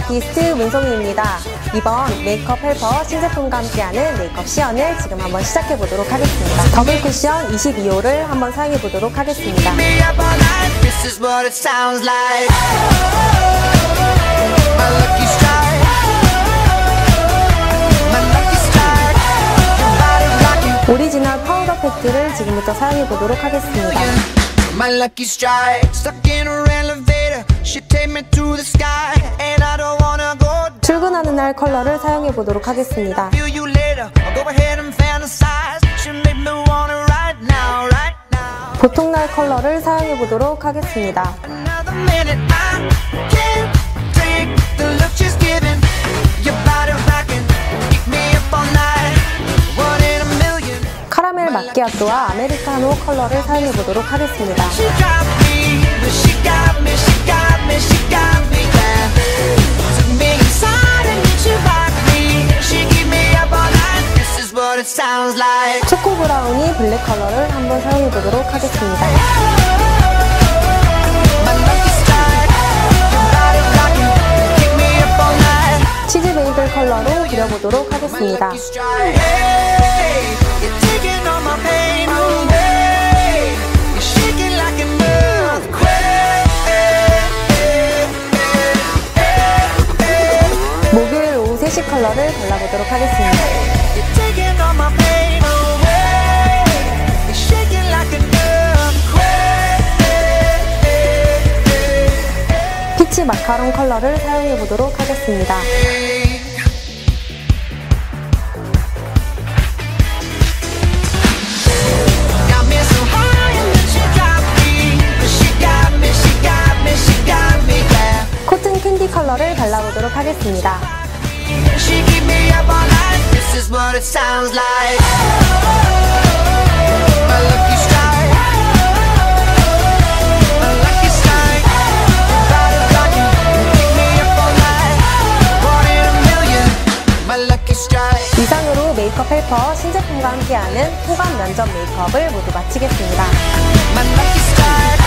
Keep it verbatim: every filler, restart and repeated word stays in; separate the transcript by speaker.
Speaker 1: 아티스트 문송이입니다. 이번 메이크업 헬퍼 신제품과 함께하는 메이크업 시연을 지금 한번 시작해보도록 하겠습니다. 더블 쿠션 이십이 호를 한번 사용해보도록 하겠습니다. 오리지널 파우더 팩트를 지금부터 사용해보도록 하겠습니다. My lucky strike, stuck in her elevator. She take me to the sky, and I don't wanna go down. 출근하는 날 컬러를 사용해 보도록 하겠습니다. Feel you later. I'll go ahead and fantasize. She make me wanna right now, right now. 보통 날 컬러를 사용해 보도록 하겠습니다. Another minute, I can't take the look she's giving. Your body rocking, keep me up all night. One in a million. 카라멜 마키아토와 아메리카노 컬러를 사용해 보도록 하겠습니다. 초코 브라우니 블랙 컬러를 한번 사용해 보도록 하겠습니다. 치즈 베이글 컬러로 그려보도록 하겠습니다. 목요일 오후 세 시 컬러를 발라보도록 하겠습니다. 피치 마카롱 컬러를 사용해보도록 하겠습니다. 코튼 캔디 컬러를 발라보도록 하겠습니다. 이상으로 메이크업 헬퍼 신제품과 함께하는 호감 면접 메이크업을 모두 마치겠습니다.